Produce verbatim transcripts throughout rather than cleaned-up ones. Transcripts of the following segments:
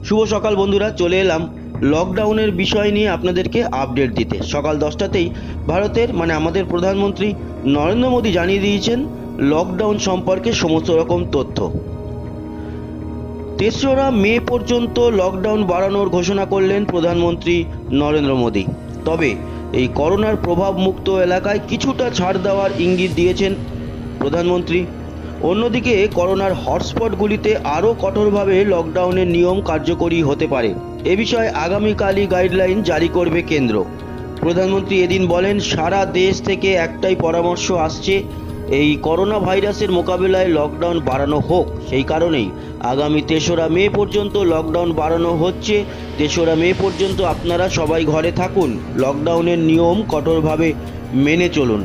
শুভ সকাল বন্ধুরা, চলে এলাম লকডাউনের বিষয় নিয়ে আপনাদেরকে আপডেট দিতে। সকাল দশটাতেই ভারতের মানে আমাদের প্রধানমন্ত্রী নরেন্দ্র মোদী জানিয়ে দিয়েছেন লকডাউন সম্পর্কে সমস্ত রকম তথ্য। তেসরা মে পর্যন্ত লকডাউন বাড়ানোর ঘোষণা করলেন প্রধানমন্ত্রী নরেন্দ্র মোদী। তবে এই করোনার প্রভাব মুক্ত এলাকায় কিছুটা ছাড় দেওয়ার ইঙ্গিত দিয়েছেন প্রধানমন্ত্রী। অন্যদিকে করোনার হটস্পটগুলিতে আরও কঠোরভাবে লকডাউনের নিয়ম কার্যকরী হতে পারে। এ বিষয়ে আগামীকালই গাইডলাইন জারি করবে কেন্দ্র। প্রধানমন্ত্রী এদিন বলেন, সারা দেশ থেকে একটাই পরামর্শ আসছে, এই করোনা ভাইরাসের মোকাবিলায় লকডাউন বাড়ানো হোক। সেই কারণেই আগামী তেসরা মে পর্যন্ত লকডাউন বাড়ানো হচ্ছে। তেসরা মে পর্যন্ত আপনারা সবাই ঘরে থাকুন, লকডাউনের নিয়ম কঠোরভাবে মেনে চলুন।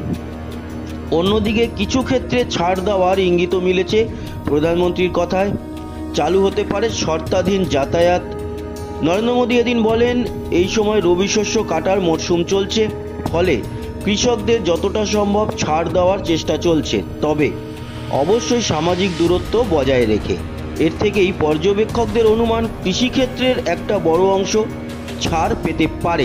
অন্যদিকে কিছু ক্ষেত্রে ছাড় দেওয়ার ইঙ্গিতও মিলেছে প্রধানমন্ত্রীর কথায়। চালু হতে পারে শর্তাধীন যাতায়াত। নরেন্দ্র মোদী এদিন বলেন, এই সময় রবি শস্য কাটার মরশুম চলছে, ফলে কৃষকদের যতটা সম্ভব ছাড় দেওয়ার চেষ্টা চলছে, তবে অবশ্যই সামাজিক দূরত্ব বজায় রেখে। এর থেকেই পর্যবেক্ষকদের অনুমান কৃষিক্ষেত্রের একটা বড় অংশ ছাড় পেতে পারে।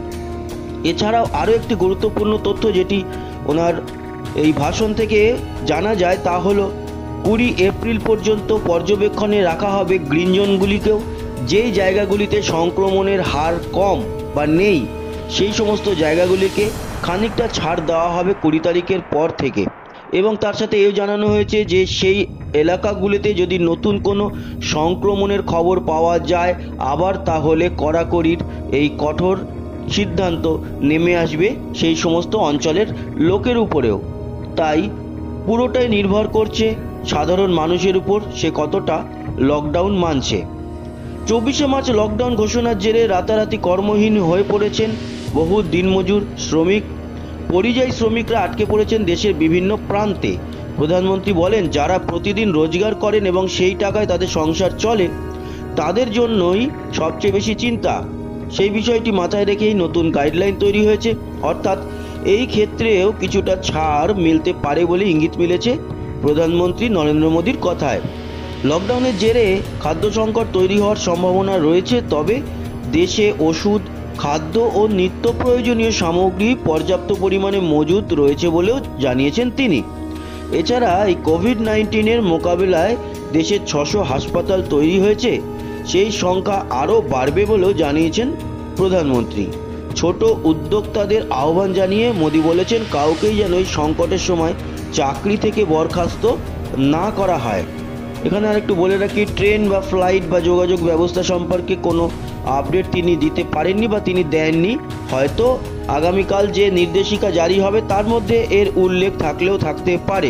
এছাড়াও আরও একটি গুরুত্বপূর্ণ তথ্য যেটি ওনার এই ভাষণ থেকে জানা যায়, তা হলো কুড়ি এপ্রিল পর্যন্ত পর্যবেক্ষণে রাখা হবে গ্রিন জোনগুলিকেও। যেই জায়গাগুলিতে সংক্রমণের হার কম বা নেই সেই সমস্ত জায়গাগুলিকে খানিকটা ছাড় দেওয়া হবে কুড়ি তারিখের পর থেকে। এবং তার সাথে এও জানানো হয়েছে যে সেই এলাকাগুলিতে যদি নতুন কোনো সংক্রমণের খবর পাওয়া যায় আবার, তাহলে কড়াকড়ির এই কঠোর সিদ্ধান্ত নেমে আসবে সেই সমস্ত অঞ্চলের লোকের উপরেও। তাই পুরোটাই নির্ভর করছে সাধারণ মানুষের উপর, সে কতটা লকডাউন মানছে। চব্বিশে মার্চ লকডাউন ঘোষণার জেরে রাতারাতি কর্মহীন হয়ে পড়েছেন বহু দিনমজুর শ্রমিক। পরিযায়ী শ্রমিকরা আটকে পড়েছেন দেশের বিভিন্ন প্রান্তে। প্রধানমন্ত্রী বলেন, যারা প্রতিদিন রোজগার করেন এবং সেই টাকায় তাদের সংসার চলে, তাদের জন্যই সবচেয়ে বেশি চিন্তা। সেই বিষয়টি মাথায় রেখেই নতুন গাইডলাইন তৈরি হয়েছে। অর্থাৎ এই ক্ষেত্রেও কিছুটা ছাড় মিলতে পারে বলে ইঙ্গিত মিলেছে প্রধানমন্ত্রী নরেন্দ্র মোদীর কথায়। লকডাউনের জেরে খাদ্য সংকট তৈরি হওয়ার সম্ভাবনা রয়েছে, তবে দেশে ওষুধ, খাদ্য ও নিত্য প্রয়োজনীয় সামগ্রী পর্যাপ্ত পরিমাণে মজুত রয়েছে বলেও জানিয়েছেন তিনি। এছাড়া এই কোভিড নাইন্টিনের মোকাবিলায় দেশে ছশো হাসপাতাল তৈরি হয়েছে, সেই সংখ্যা আরও বাড়বে বলেও জানিয়েছেন প্রধানমন্ত্রী। ছোট উদ্যোক্তাদের আহ্বান জানিয়ে মোদী বলেছেন, কাউকেই যেন এই সংকটের সময় চাকরি থেকে বরখাস্ত না করা হয়। এখানে আর একটু বলে রাখি, ট্রেন বা ফ্লাইট বা যোগাযোগ ব্যবস্থা সম্পর্কে কোনো আপডেট তিনি দিতে পারেননি বা তিনি দেননি। হয়তো আগামীকাল যে নির্দেশিকা জারি হবে তার মধ্যে এর উল্লেখ থাকলেও থাকতে পারে।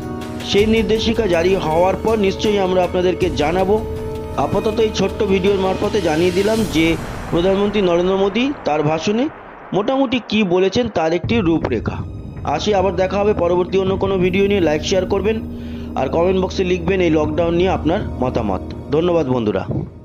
সেই নির্দেশিকা জারি হওয়ার পর নিশ্চয়ই আমরা আপনাদেরকে জানাবো। আপাতত এই ছোট্ট ভিডিওর মারফতে জানিয়ে দিলাম যে প্রধানমন্ত্রী নরেন্দ্র মোদী তার ভাষণে মোটামুটি কি বলেছেন তার একটি রূপরেখা। আসি, আবার দেখা হবে পরবর্তী অন্য কোনো ভিডিও নিয়ে। লাইক শেয়ার করবেন আর কমেন্ট বক্সে লিখবেন এই লকডাউন নিয়ে আপনার মতামত। ধন্যবাদ বন্ধুরা।